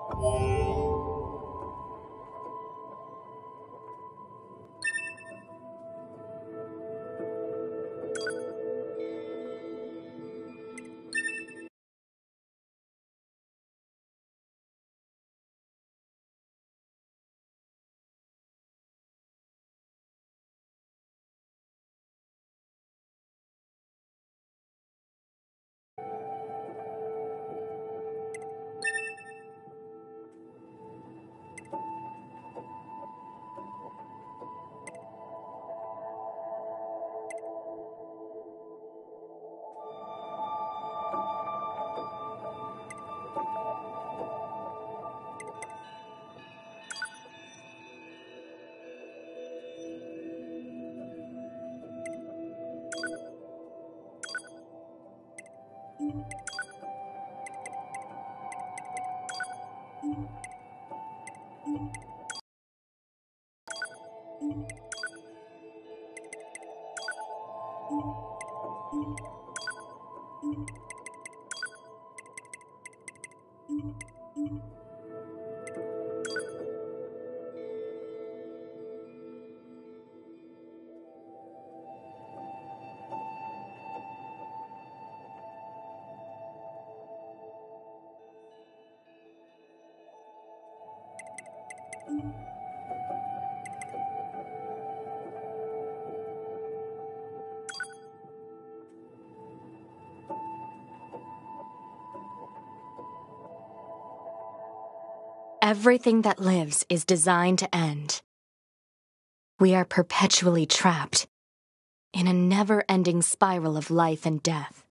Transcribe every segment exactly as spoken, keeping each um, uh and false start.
Everything that lives is designed to end. We are perpetually trapped in a never-ending spiral of life and death.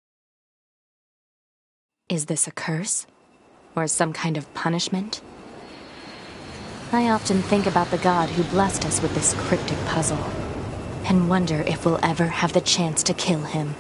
Is this a curse? Or some kind of punishment? I often think about the God who blessed us with this cryptic puzzle, and wonder if we'll ever have the chance to kill him.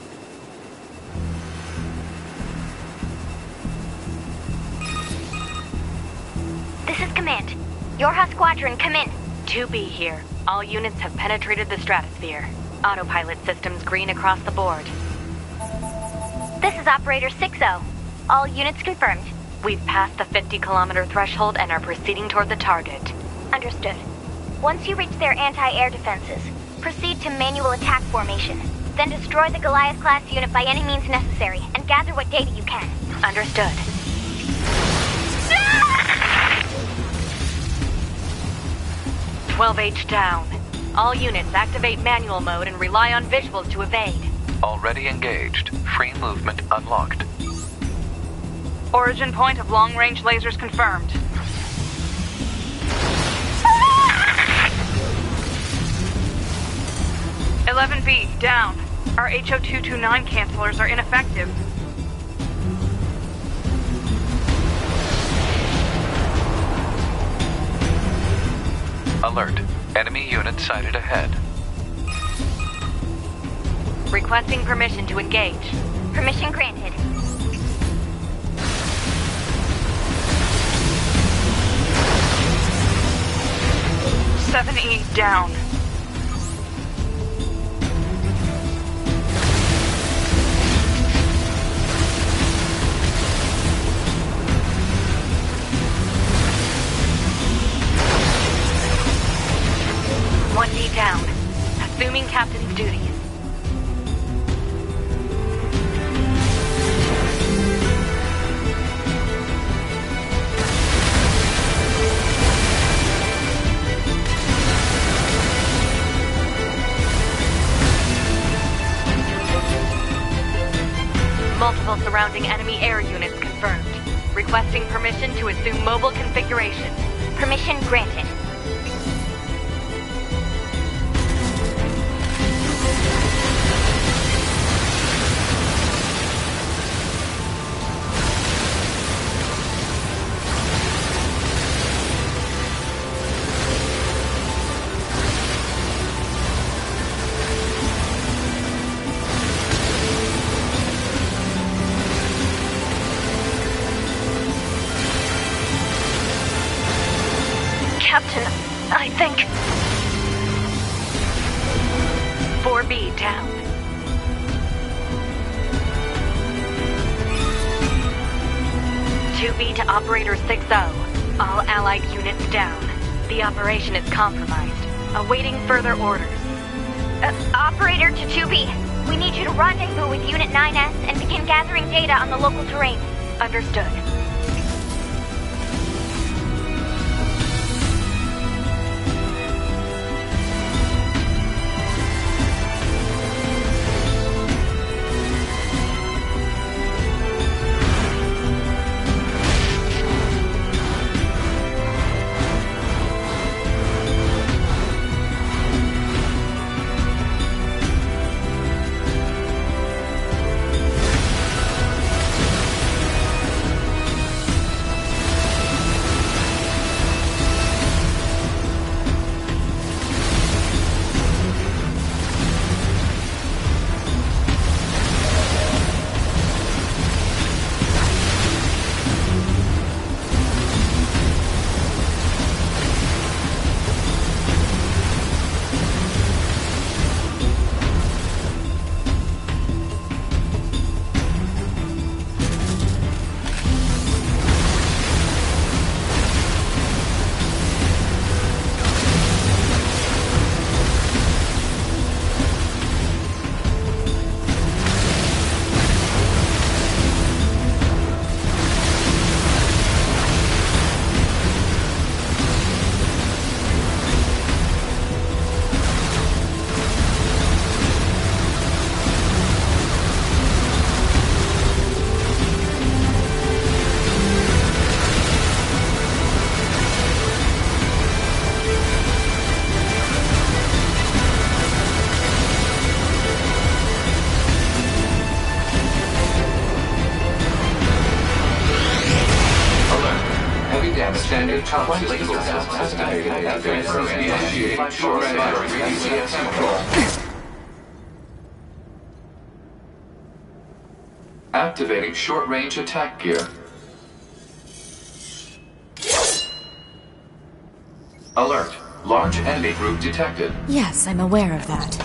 This is Command. Yorha Squadron, come in. two B here. All units have penetrated the stratosphere. Autopilot systems green across the board. This is Operator six oh. All units confirmed. We've passed the fifty kilometer threshold and are proceeding toward the target. Understood. Once you reach their anti-air defenses, proceed to manual attack formation. Then destroy the Goliath-class unit by any means necessary, and gather what data you can. Understood. twelve H down. All units activate manual mode and rely on visuals to evade. Already engaged. Free movement unlocked. Origin point of long-range lasers confirmed. eleven B, down. Our H O two twenty-nine cancelers are ineffective. Alert. Enemy unit sighted ahead. Requesting permission to engage. Permission granted. seven E, down. one D down. Assuming captain's duties. Multiple surrounding enemy air units confirmed. Requesting permission to assume mobile configuration. Permission granted. Captain, I think... four B down. two B to Operator six oh. All Allied units down. The operation is compromised. Awaiting further orders. Uh, Operator to two B. We need you to rendezvous with Unit nine S and begin gathering data on the local terrain. Understood. Standard top laser activated. Initiate short range control. Activating short-range attack gear. Alert. Large enemy group detected. Yes, I'm aware of that.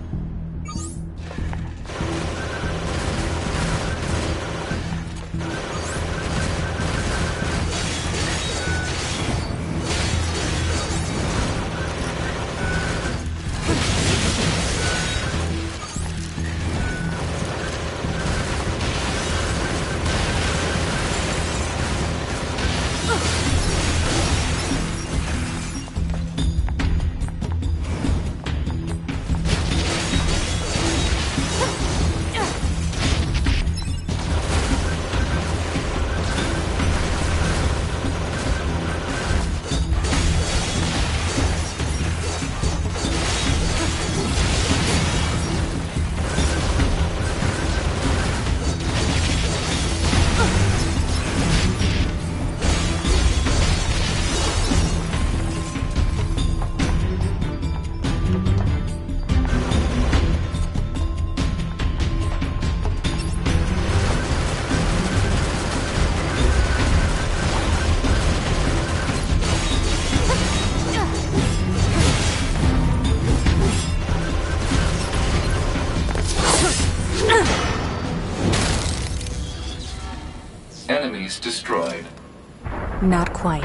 Enemies destroyed. Not quite.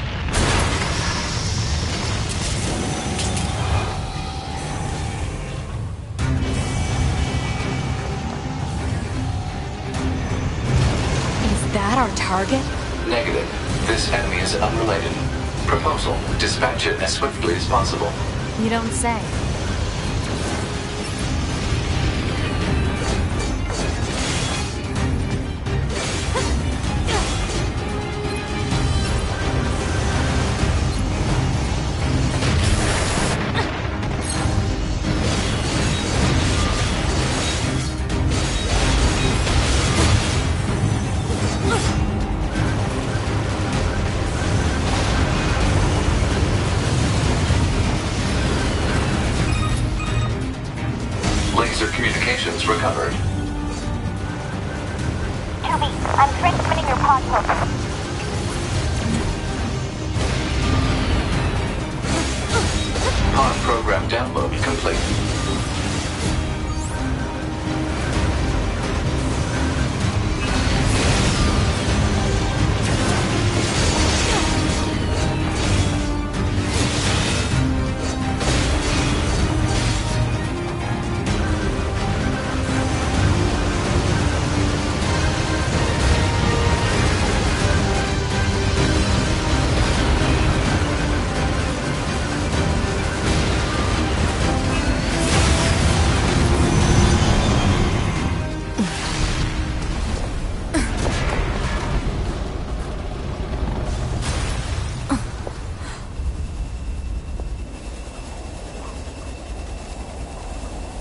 Is that our target? Negative. This enemy is unrelated. Proposal: dispatch it as swiftly as possible. You don't say. Communications recovered. two B, I'm transmitting your pod program. Pod program download complete.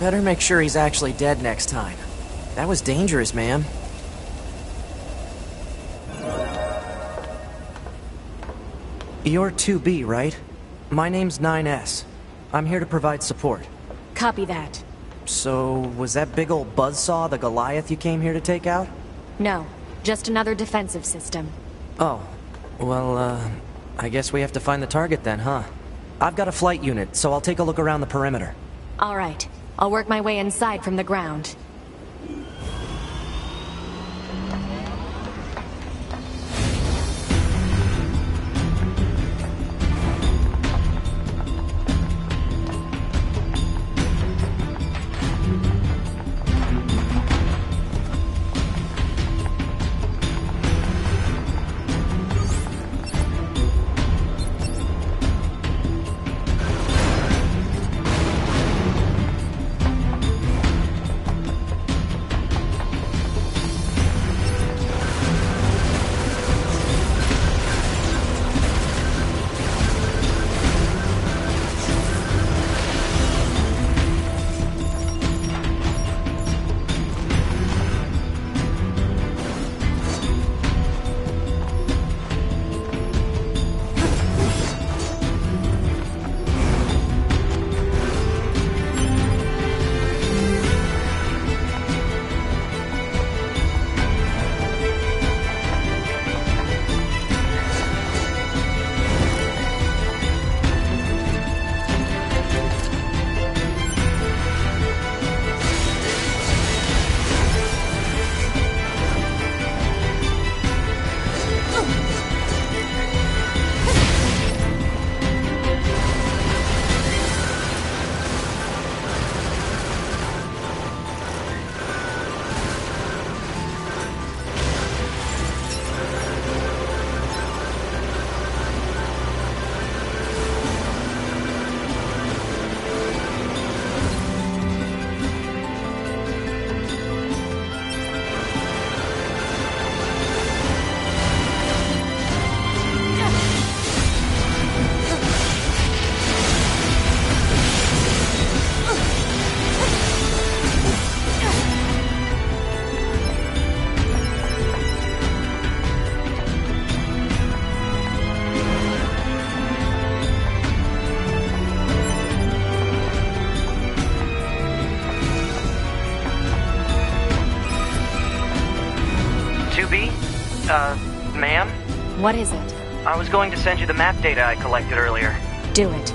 Better make sure he's actually dead next time. That was dangerous, man. You're two B, right? My name's nine S. I'm here to provide support. Copy that. So, was that big old buzzsaw the Goliath you came here to take out? No, just another defensive system. Oh, well, uh, I guess we have to find the target then, huh? I've got a flight unit, so I'll take a look around the perimeter. All right, I'll work my way inside from the ground. Uh, ma'am? What is it? I was going to send you the map data I collected earlier. Do it.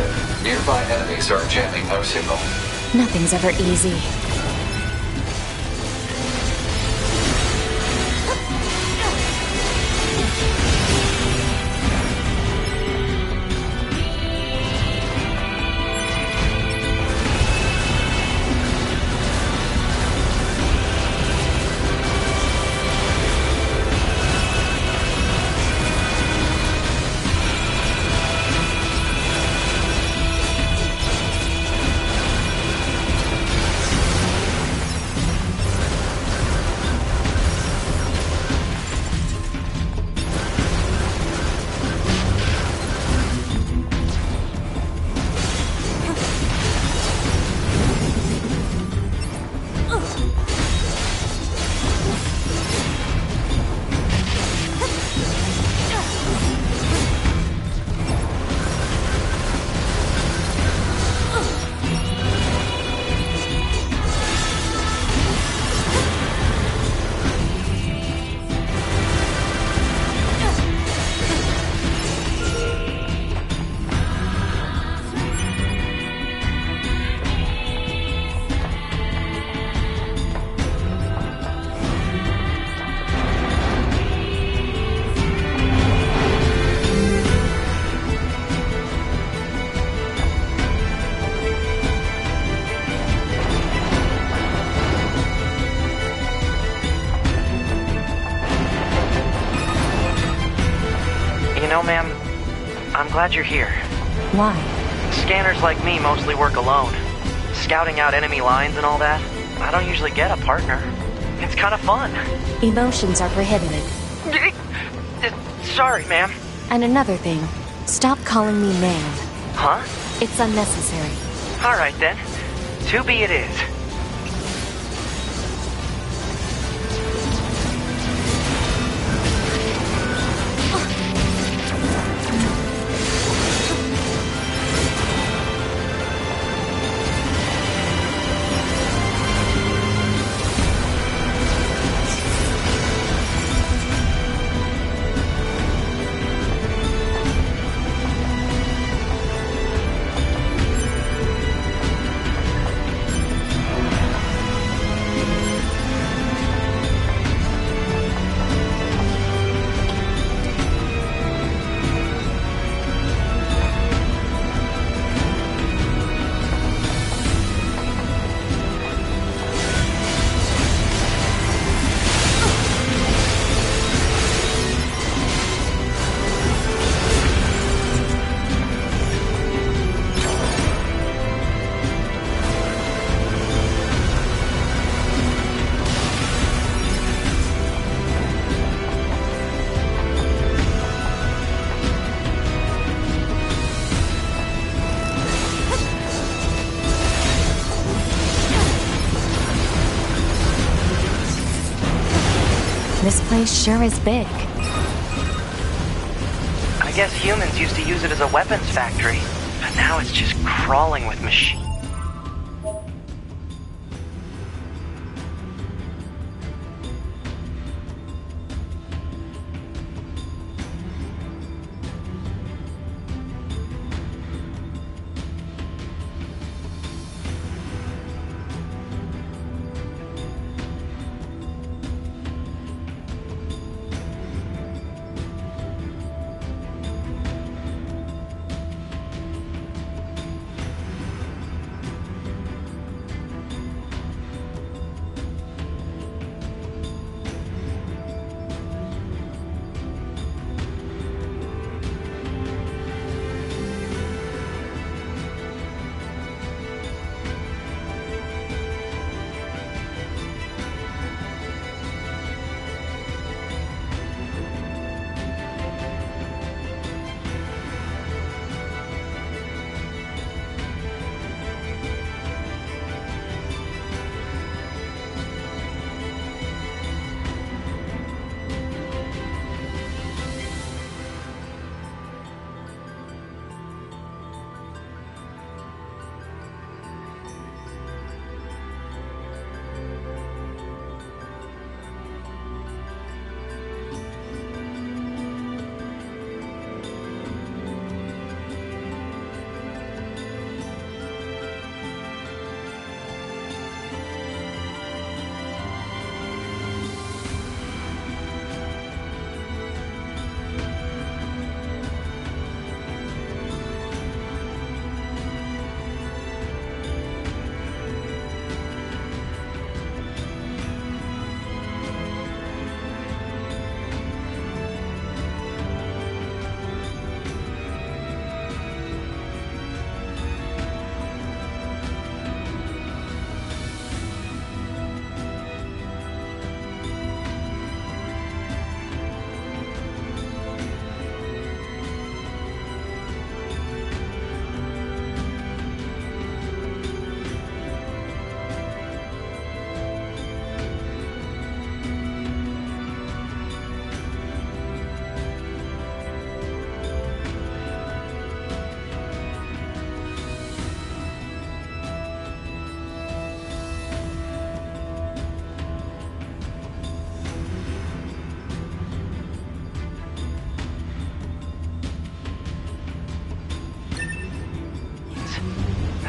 Nearby enemies are jamming our signal. Nothing's ever easy. You know, ma'am, I'm glad you're here. Why? Scanners like me mostly work alone. Scouting out enemy lines and all that, I don't usually get a partner. It's kind of fun. Emotions are prohibited. Sorry, ma'am. And another thing, stop calling me ma'am. Huh? It's unnecessary. All right, then. To be it is. This place sure is big. I guess humans used to use it as a weapons factory, but now it's just crawling with machines.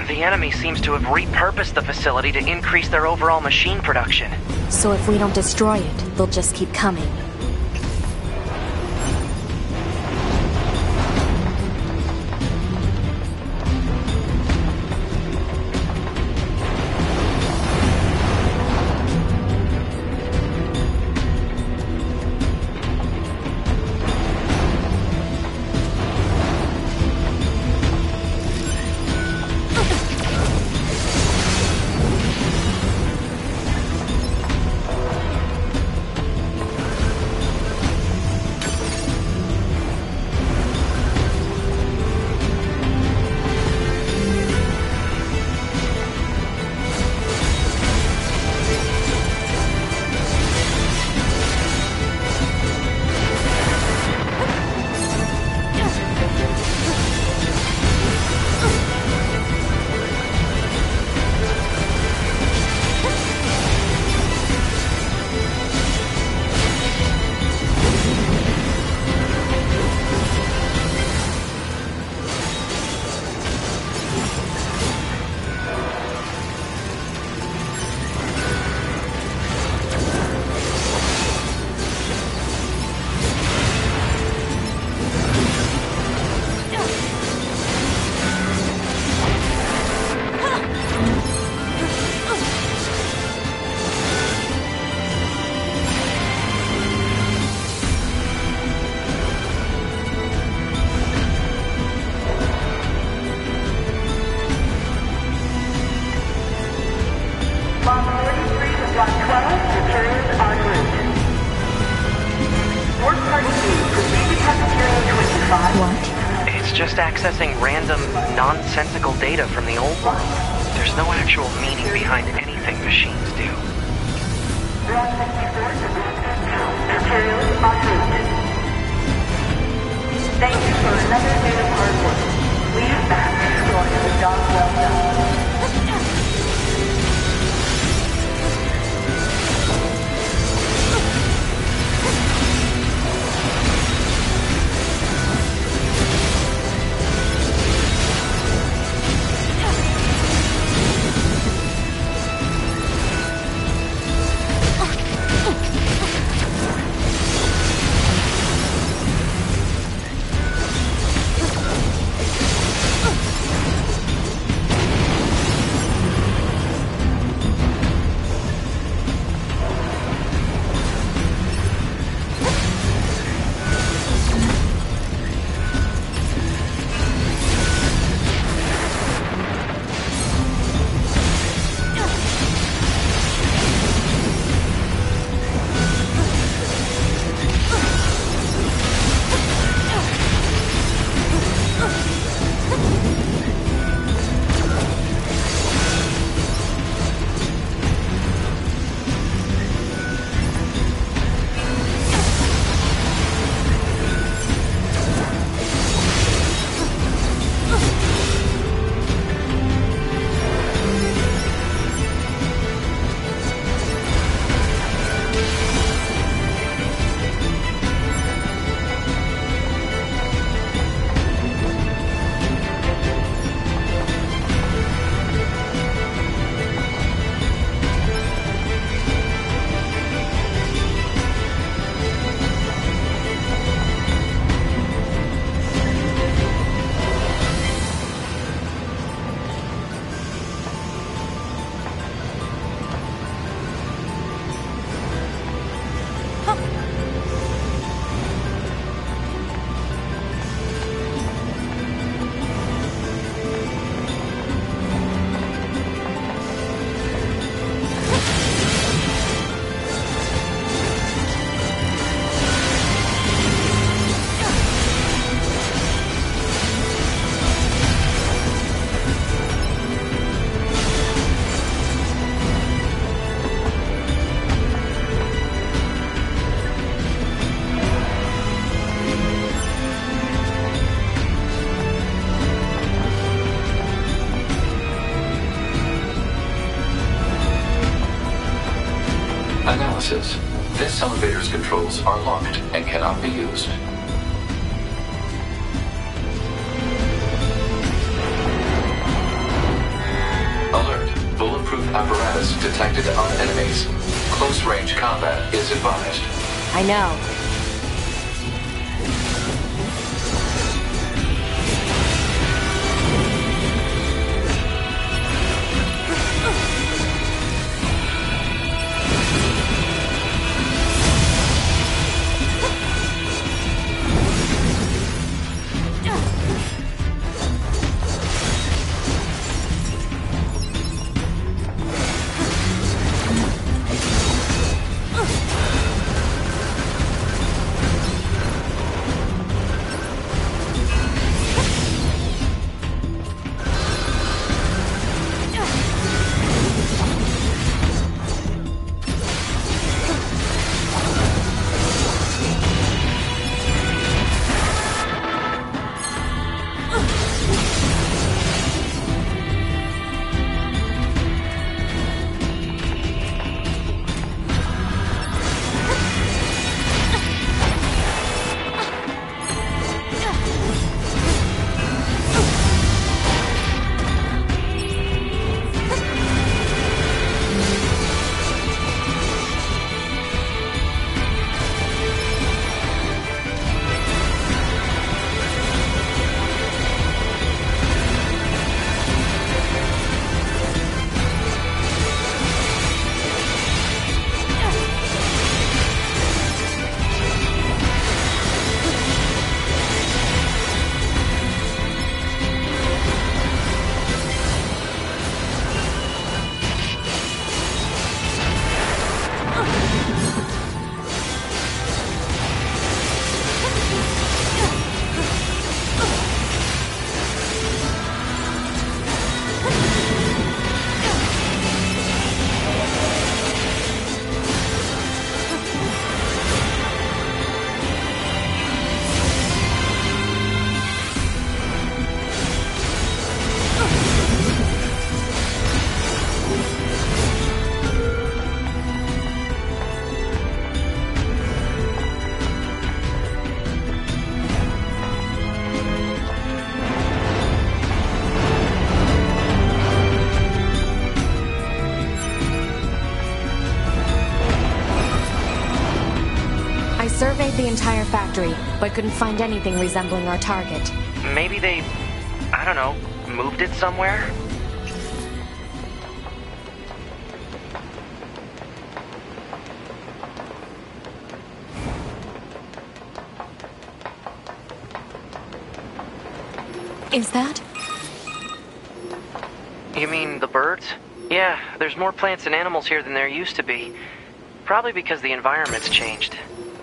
The enemy seems to have repurposed the facility to increase their overall machine production. So if we don't destroy it, they'll just keep coming. Accessing random, nonsensical data from the old one. There's no actual meaning behind anything machines do. Thank you for another day of hard work. We are back exploring the job well done. Analysis. This elevator's controls are locked and cannot be used. apparatus detected on enemies. Close-range combat is advised. I know. Surveyed the entire factory, but couldn't find anything resembling our target. Maybe they, I don't know, moved it somewhere? Is that? You mean the birds? Yeah, there's more plants and animals here than there used to be. Probably because the environment's changed.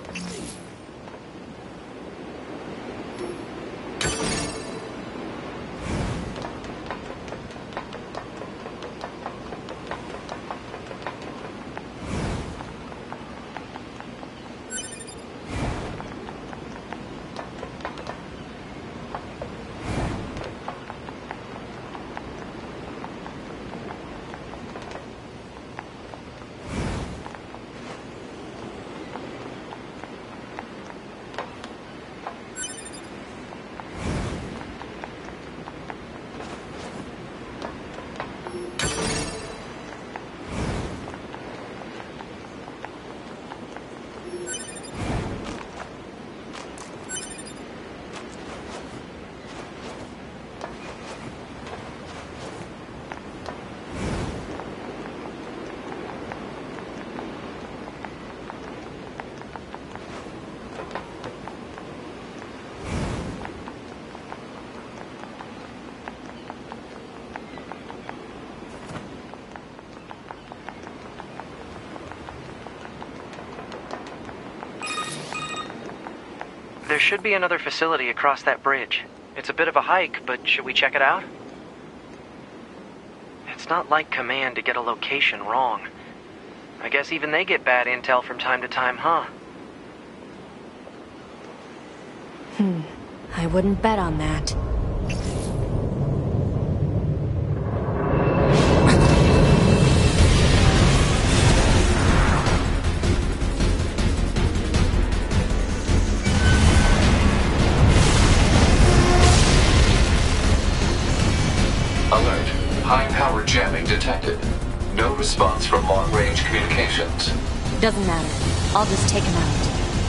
There should be another facility across that bridge. It's a bit of a hike, but should we check it out? It's not like Command to get a location wrong. I guess even they get bad intel from time to time, huh? Hmm. I wouldn't bet on that. Alert. High power jamming detected. No response from long-range communications. Doesn't matter. I'll just take him out.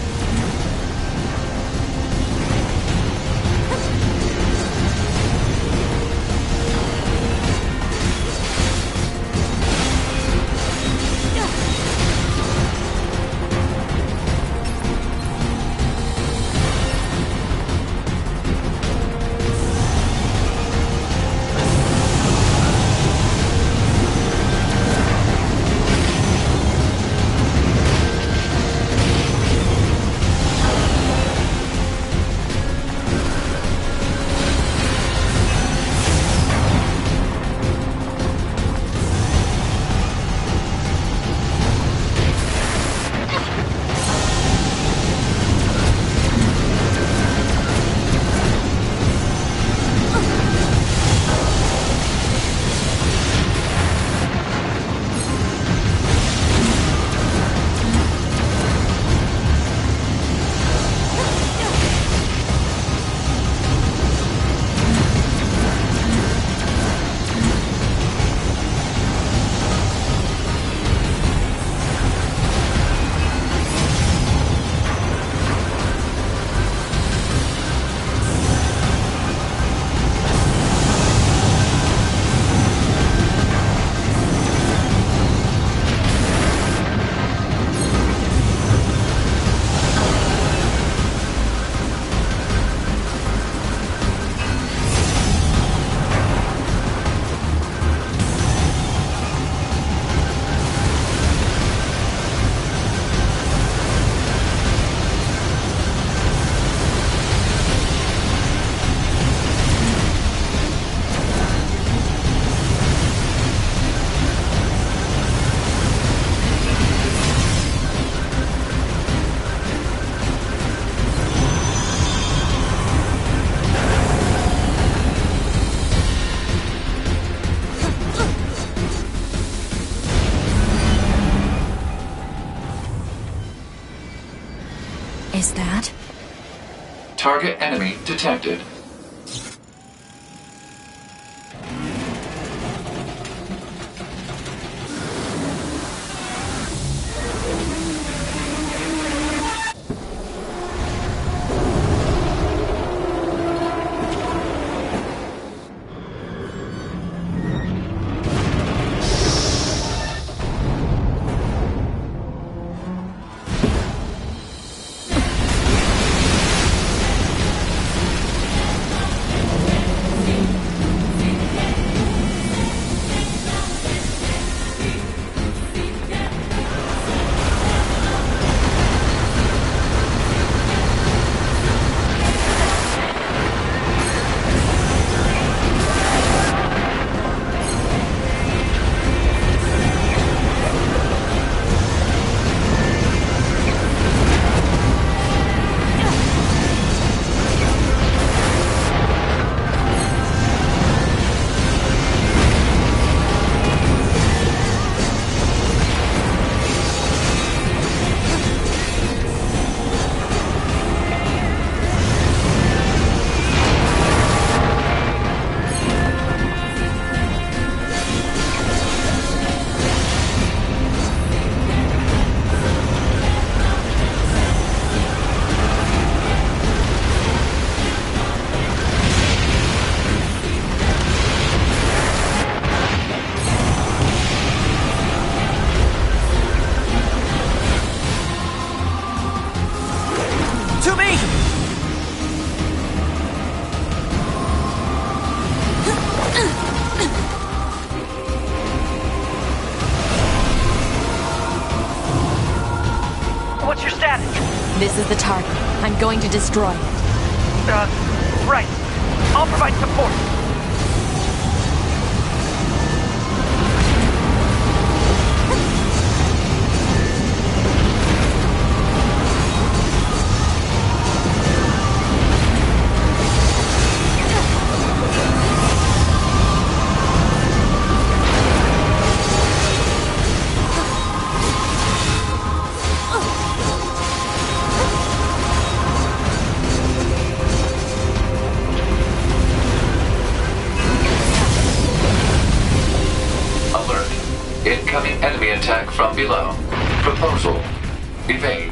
Is that? Target enemy detected. This is the target. I'm going to destroy it. Uh, right. I'll provide support. Enemy attack from below. Proposal. Evade.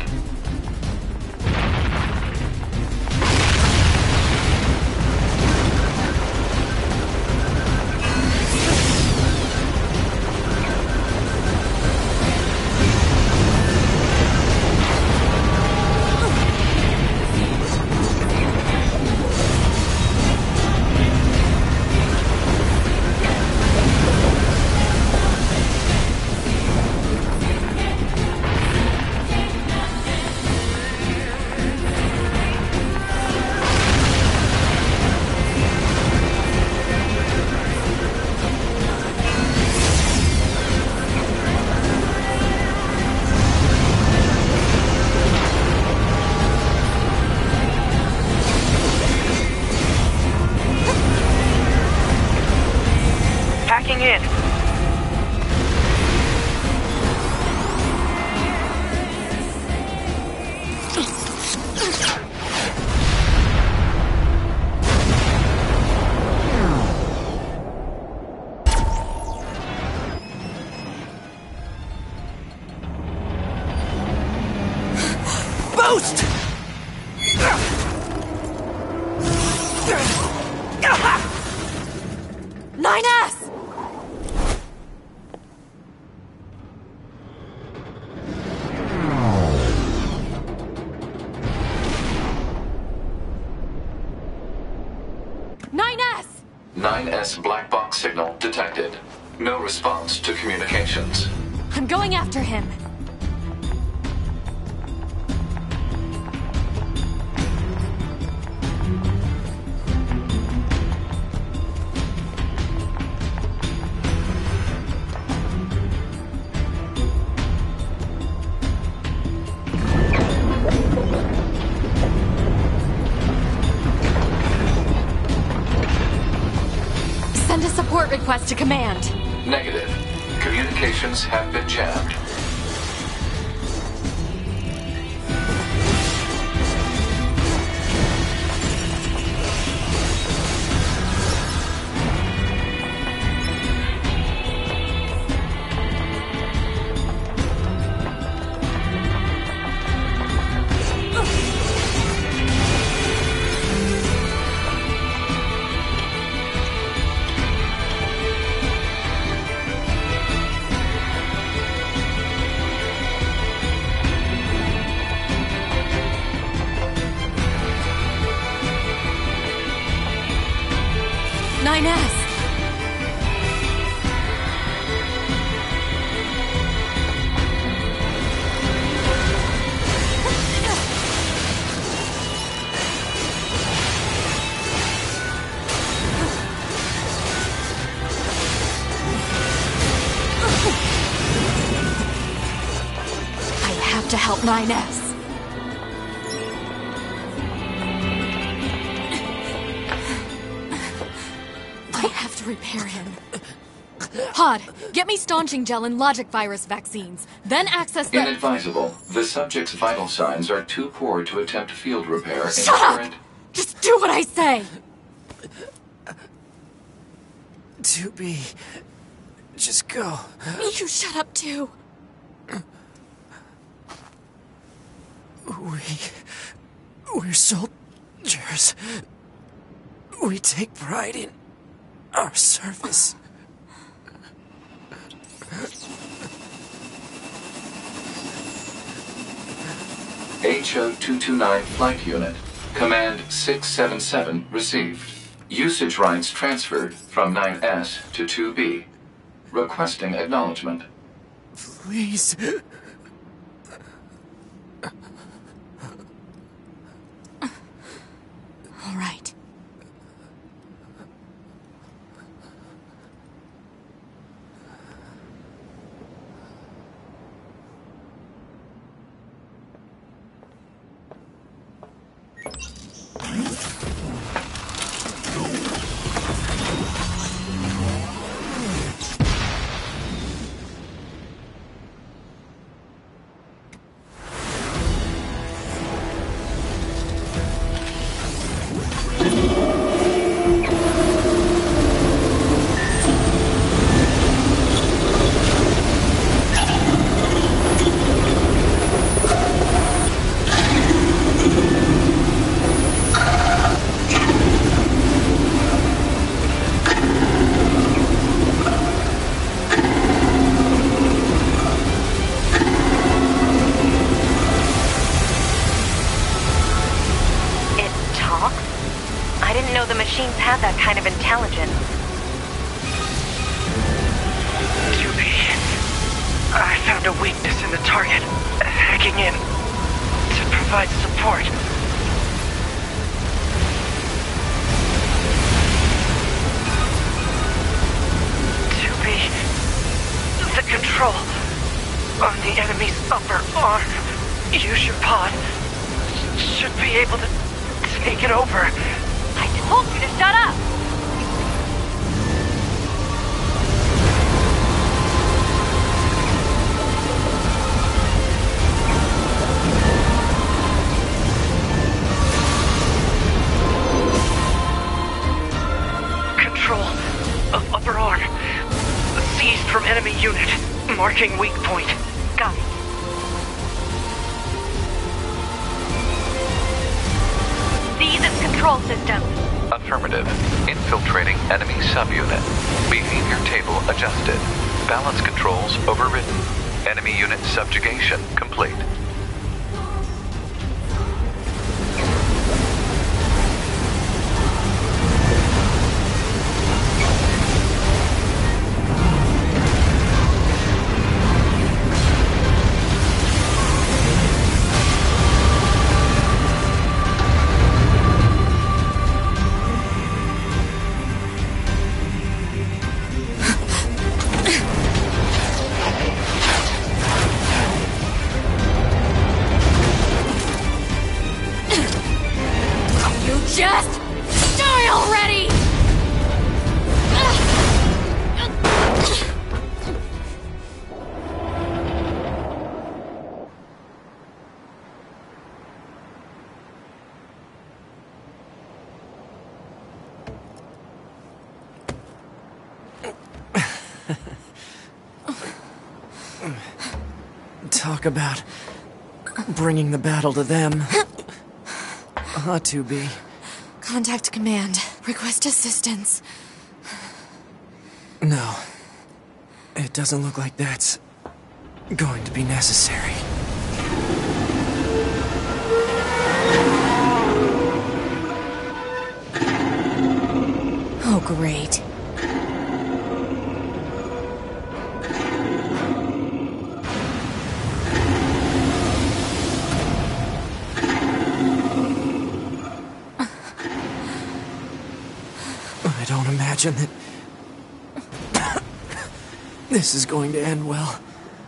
Hacking in. Boost! nine S! nine S! nine S black box signal detected. No response to communications. I'm going after him. Send a support request to command. Negative. Communications have been jammed. nine S! I have to help nine S. I have to repair him. Pod, get me staunching gel and logic virus vaccines. Then access the- Inadvisable. The subject's vital signs are too poor to attempt field repair in Shut up! current... Just do what I say! two B. Just go. You shut up too. We... We're soldiers. We take pride in our service. H O two two nine Flight Unit. Command six seven seven received. Usage rights transferred from nine S to two B. Requesting acknowledgement. Please. All right. not that kind of intelligent. two B. I found a weakness in the target. Hacking in to provide support. two B. The control on the enemy's upper arm. Use your pod. Should be able to take it over. I told you to shut up! Control of upper arm. Seized from enemy unit. Marking weak point. Got it. Seize its control system. Affirmative. Infiltrating enemy subunit. Behavior table adjusted. Balance controls overridden. Enemy unit subjugation complete. Just die already! Talk about bringing the battle to them. Uh, two B. Contact command. Request assistance. No. It doesn't look like that's going to be necessary. Oh, great. I don't imagine that this is going to end well.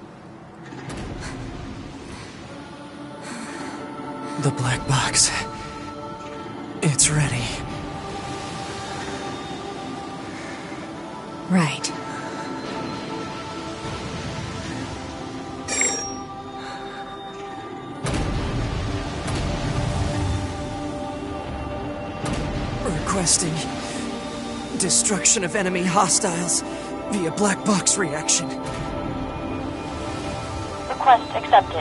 The black box. It's ready. Right. Requesting destruction of enemy hostiles via black box reaction. Request accepted.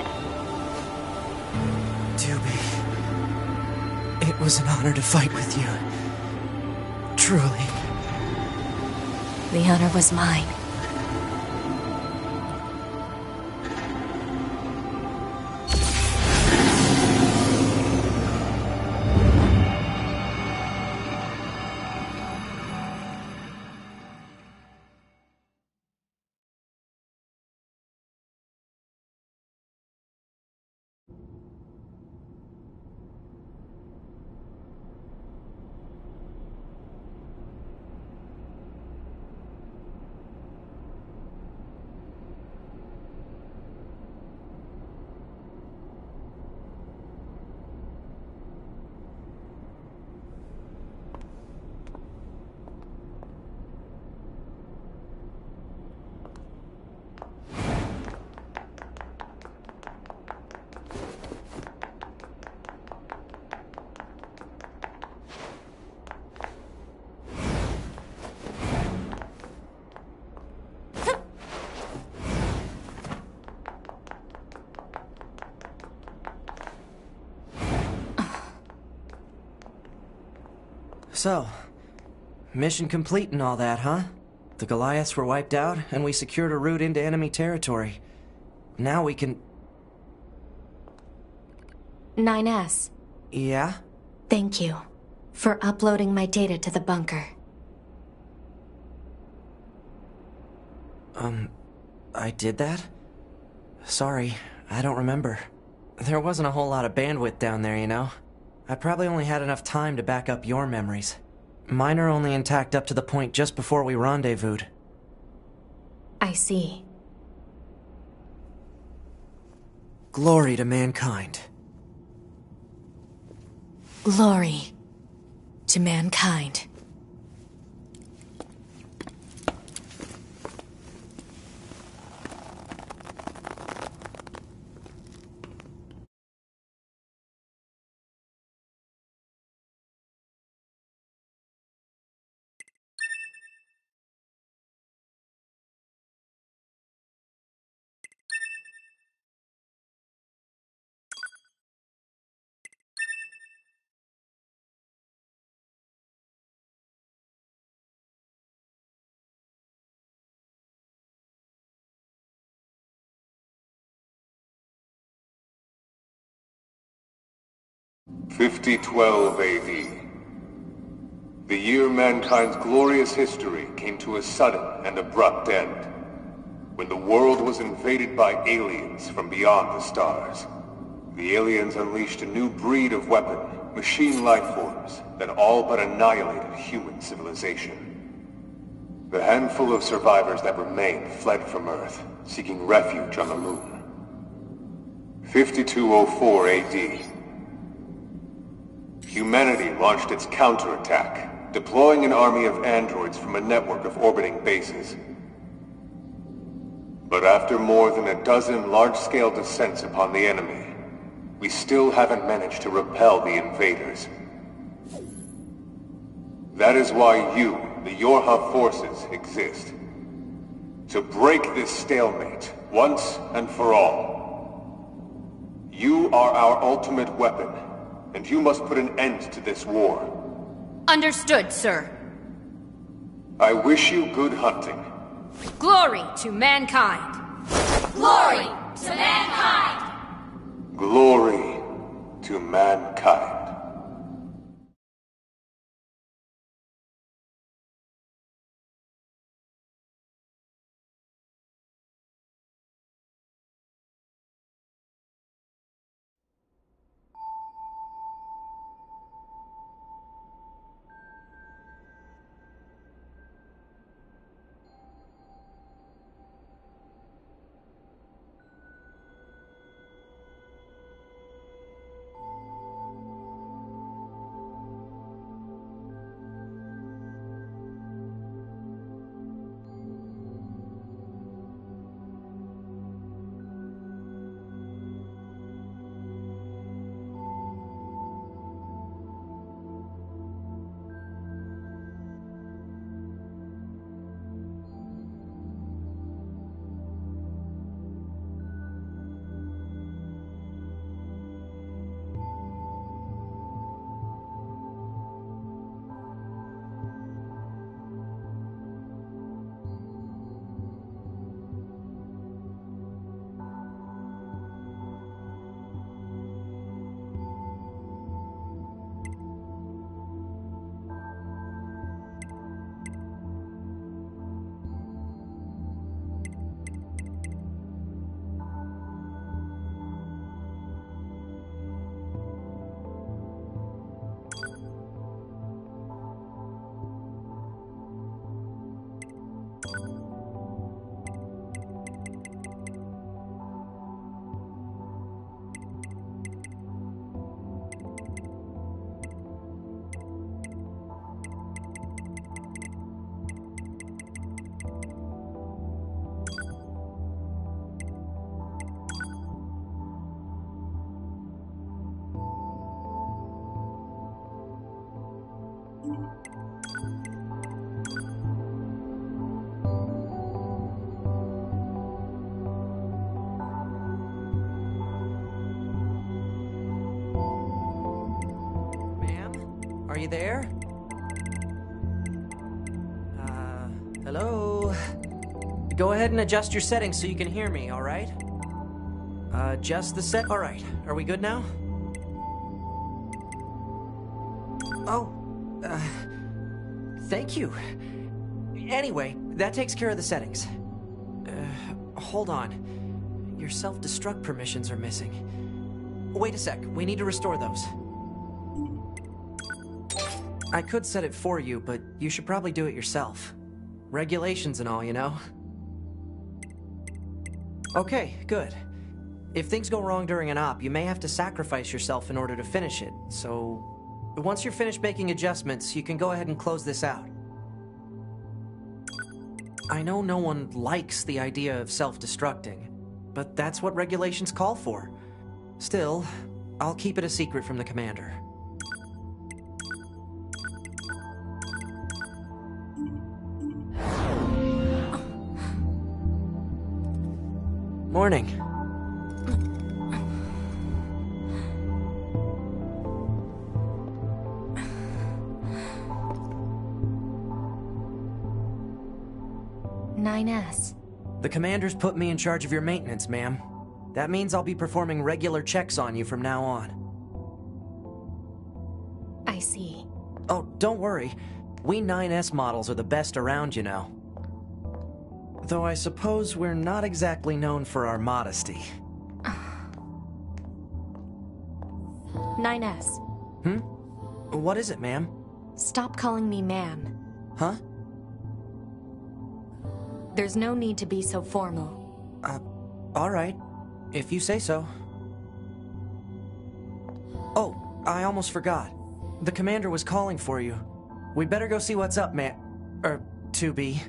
Doobie, it was an honor to fight with you. Truly. The honor was mine. So, mission complete and all that, huh? The Goliaths were wiped out, and we secured a route into enemy territory. Now we can... nine S. Yeah? Thank you. For uploading my data to the bunker. Um, I did that? Sorry, I don't remember. There wasn't a whole lot of bandwidth down there, you know? I probably only had enough time to back up your memories. Mine are only intact up to the point just before we rendezvoused. I see. Glory to mankind. Glory to mankind. fifty twelve A D. The year mankind's glorious history came to a sudden and abrupt end, when the world was invaded by aliens from beyond the stars. The aliens unleashed a new breed of weapon, machine life forms, that all but annihilated human civilization. The handful of survivors that remained fled from Earth, seeking refuge on the moon. fifty-two oh four A D. Humanity launched its counterattack, deploying an army of androids from a network of orbiting bases. But after more than a dozen large-scale descents upon the enemy, we still haven't managed to repel the invaders. That is why you, the Yorha forces, exist. To break this stalemate, once and for all. You are our ultimate weapon, and you must put an end to this war. Understood, sir. I wish you good hunting. Glory to mankind! Glory to mankind! Glory to mankind. Are you there? Uh, hello? Go ahead and adjust your settings so you can hear me, alright? Uh, adjust the set. Alright, are we good now? Oh, Uh, thank you. Anyway, that takes care of the settings. Uh, hold on. Your self-destruct permissions are missing. Wait a sec, we need to restore those. I could set it for you, but you should probably do it yourself. Regulations and all, you know? Okay, good. If things go wrong during an op, you may have to sacrifice yourself in order to finish it, so... Once you're finished making adjustments, you can go ahead and close this out. I know no one likes the idea of self-destructing, but that's what regulations call for. Still, I'll keep it a secret from the commander. Morning. nine S. The commander's put me in charge of your maintenance, ma'am. That means I'll be performing regular checks on you from now on. I see. Oh, don't worry. We nine S models are the best around, you know. Though I suppose we're not exactly known for our modesty. nine S. Hmm? What is it, ma'am? Stop calling me ma'am. Huh? There's no need to be so formal. Uh, alright. If you say so. Oh, I almost forgot. The commander was calling for you. We'd better go see what's up, man. Er, two B.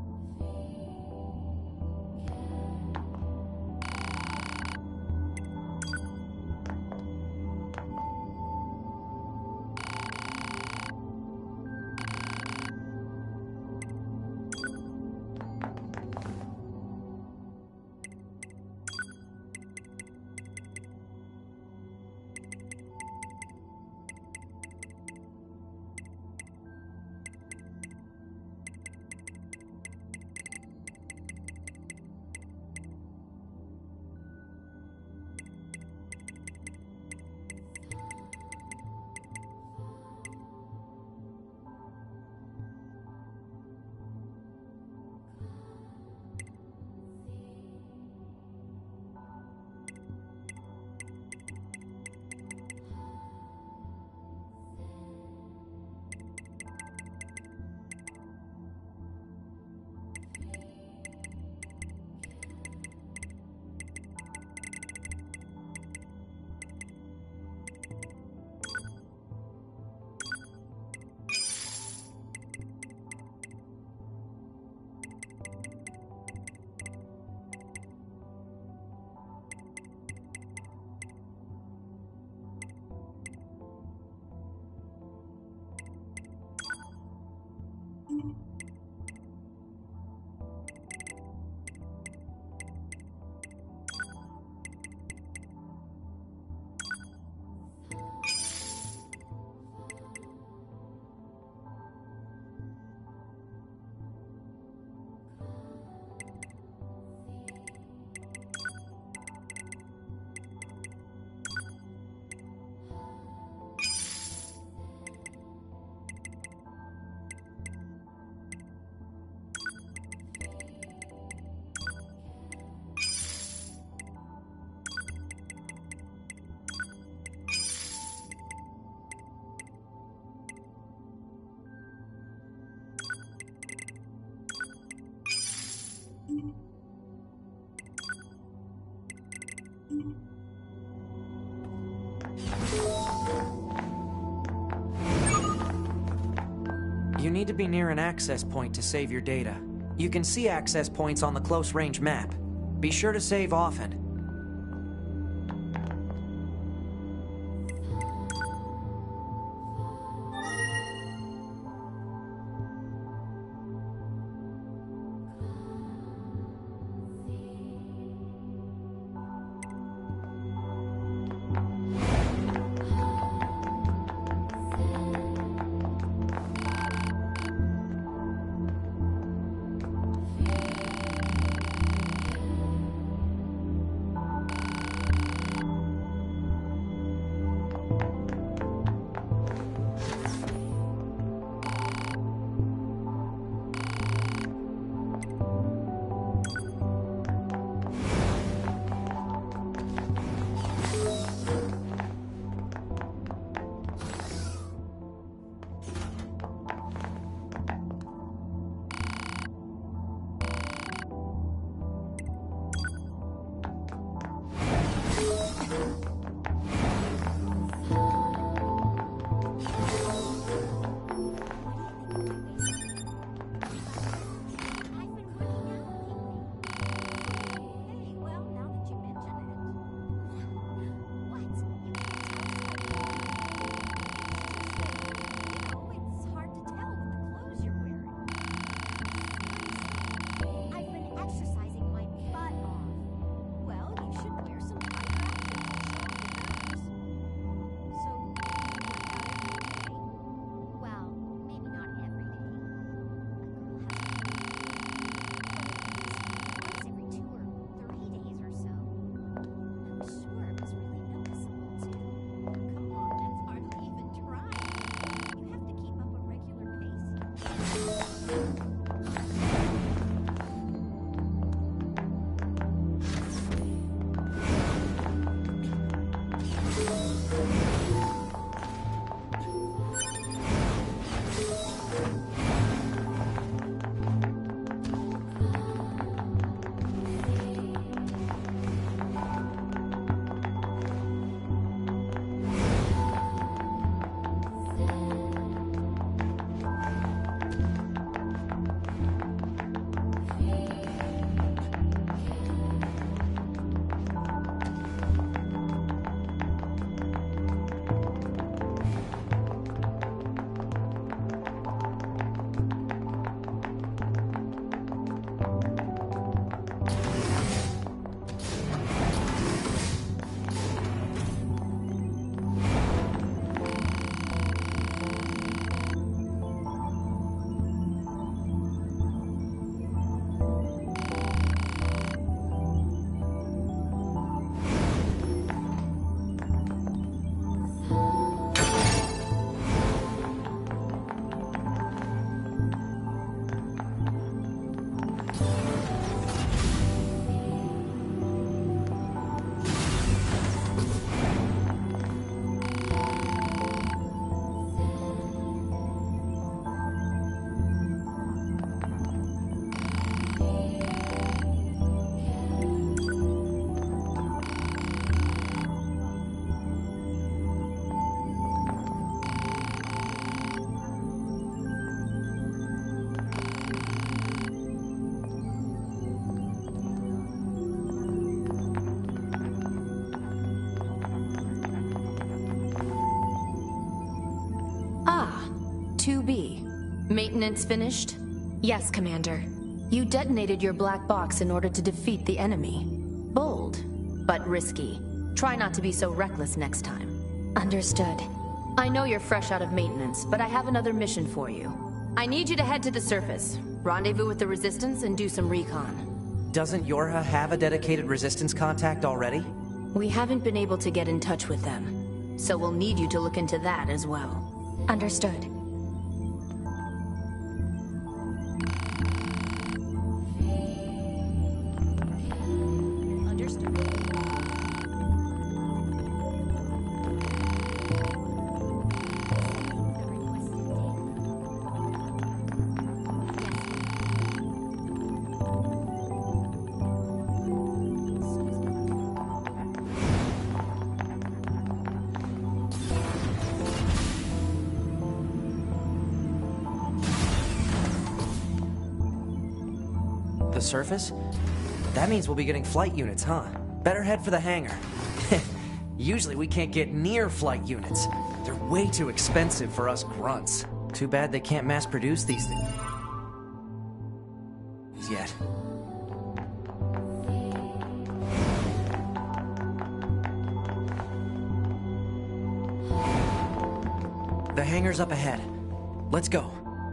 You need to be near an access point to save your data. You can see access points on the close-range map. Be sure to save often. maintenance finished? Yes, Commander. You detonated your black box in order to defeat the enemy. Bold, but risky. Try not to be so reckless next time. Understood. I know you're fresh out of maintenance, but I have another mission for you. I need you to head to the surface, rendezvous with the Resistance, and do some recon. Doesn't Yorha have a dedicated Resistance contact already? We haven't been able to get in touch with them, so we'll need you to look into that as well. Understood. The surface? That means we'll be getting flight units, huh? Better head for the hangar. Usually we can't get near flight units. They're way too expensive for us grunts. Too bad they can't mass produce these things yet. The hangar's up ahead. Let's go.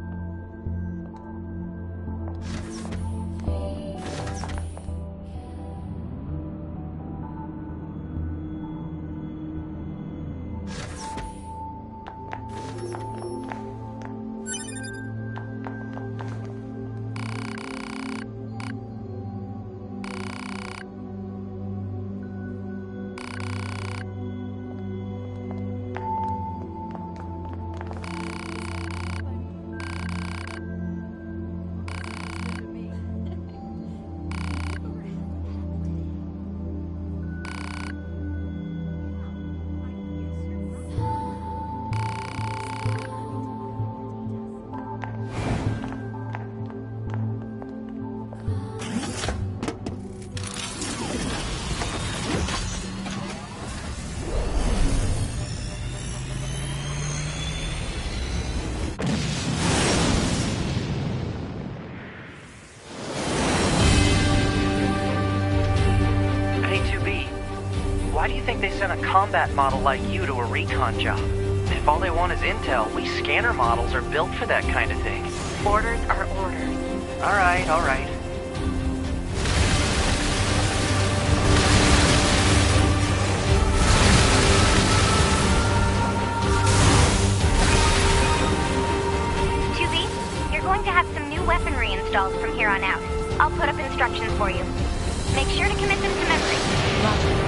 Why do you think they sent a combat model like you to a recon job? If all they want is intel, we scanner models are built for that kind of thing. Orders are orders. Alright, alright. two B, you're going to have some new weaponry installed from here on out. I'll put up instructions for you. Make sure to commit them to memory. Roger.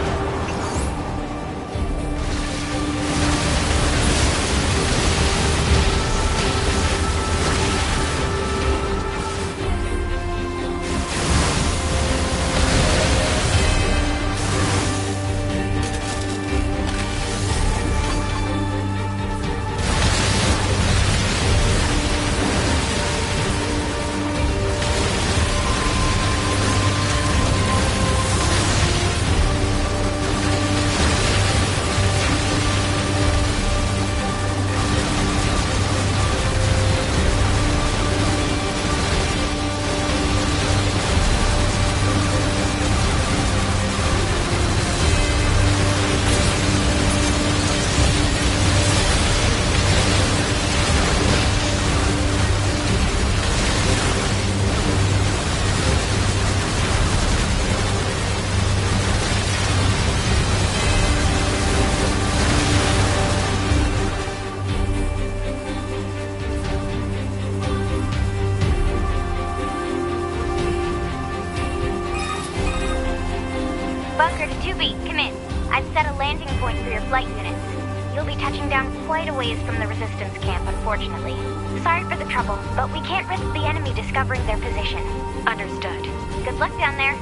Bunker to two B, come in. I've set a landing point for your flight units. You'll be touching down quite a ways from the Resistance camp, unfortunately. Sorry for the trouble, but we can't risk the enemy discovering their position. Understood. Good luck down there.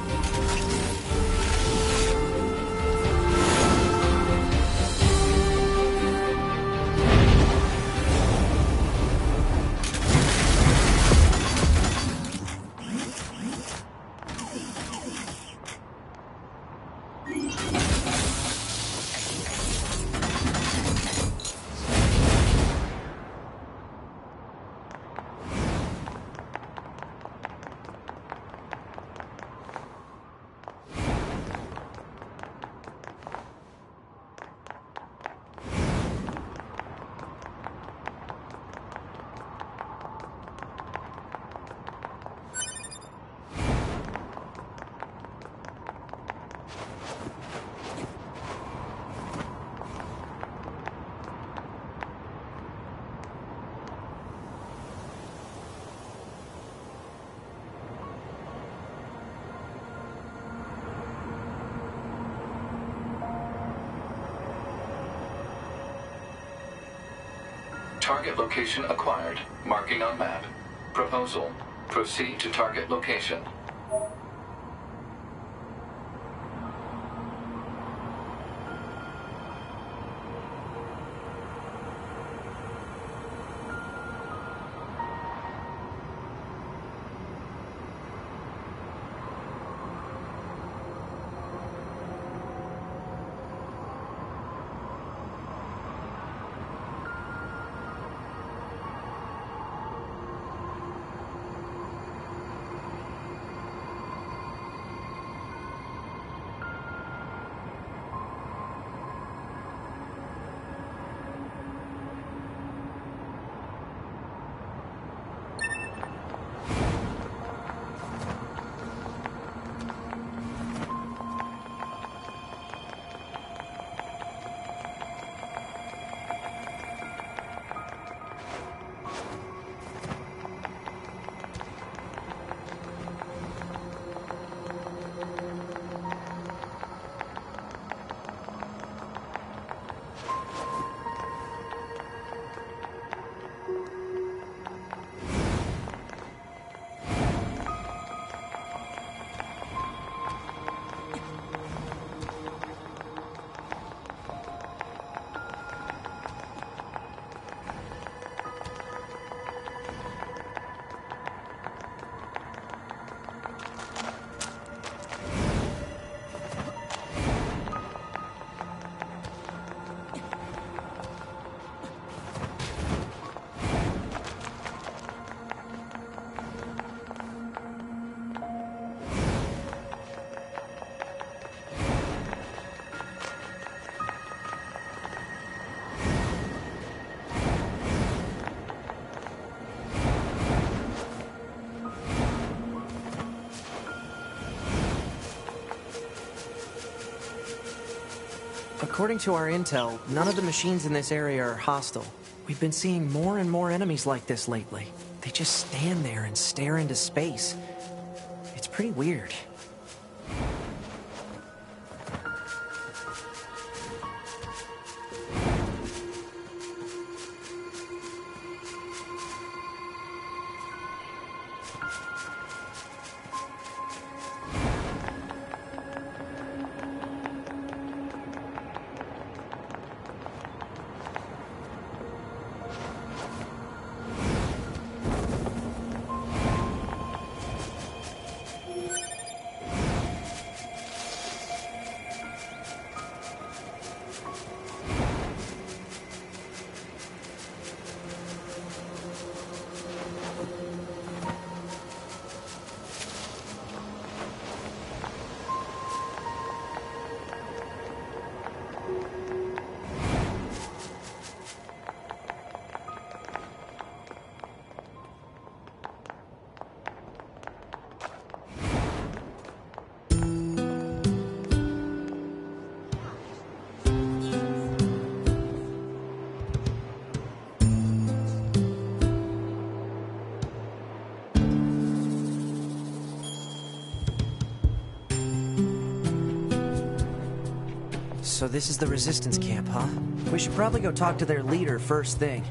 Target location acquired. Marking on map. Proposal. Proceed to target location. According to our intel, none of the machines in this area are hostile. We've been seeing more and more enemies like this lately. They just stand there and stare into space. It's pretty weird. So this is the Resistance camp, huh? We should probably go talk to their leader first thing.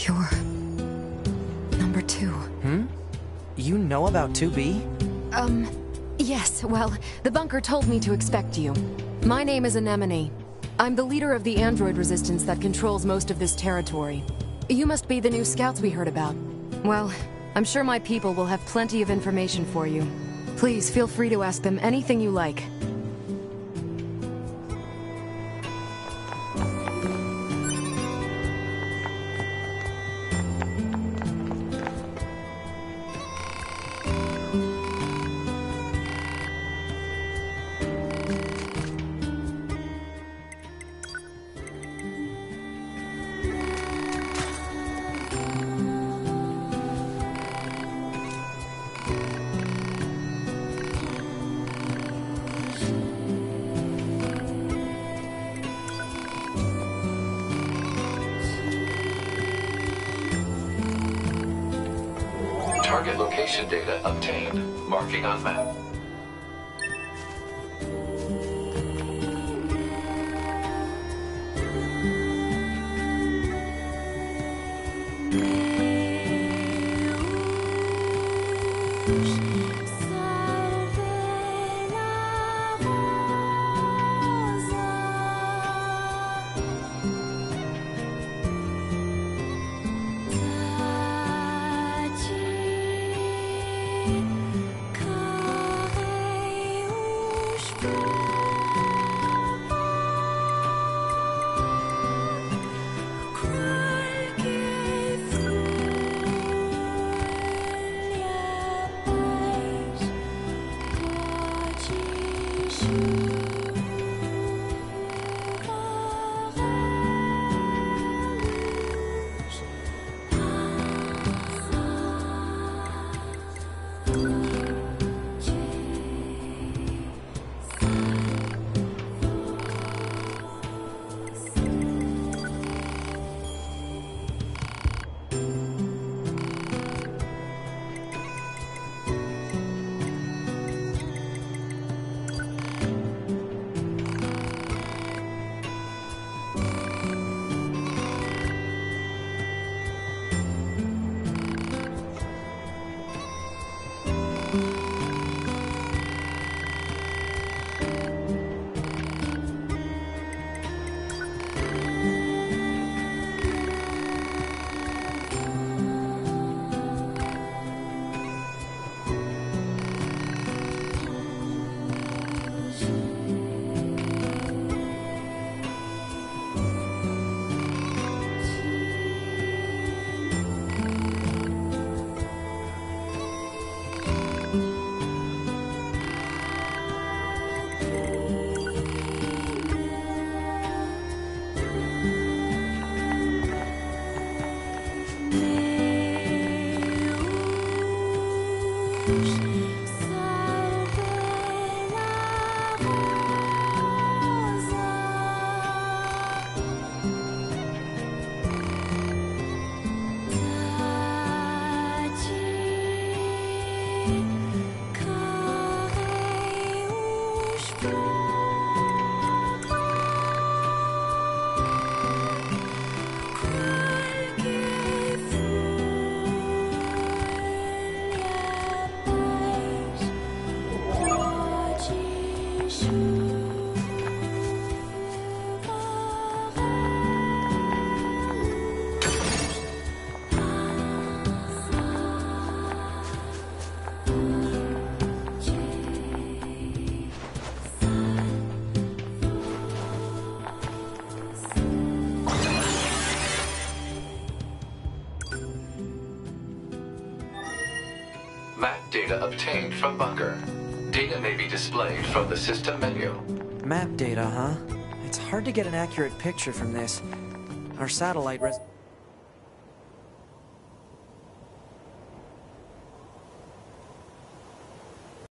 You're... number two. Hmm? You know about two B? Um, yes, well, the bunker told me to expect you. My name is Anemone. I'm the leader of the android resistance that controls most of this territory. You must be the new scouts we heard about. Well, I'm sure my people will have plenty of information for you. Please feel free to ask them anything you like. Target location data obtained. Marking on map. Map data obtained from bunker. Data may be displayed from the system menu. Map data, huh? It's hard to get an accurate picture from this. Our satellite res-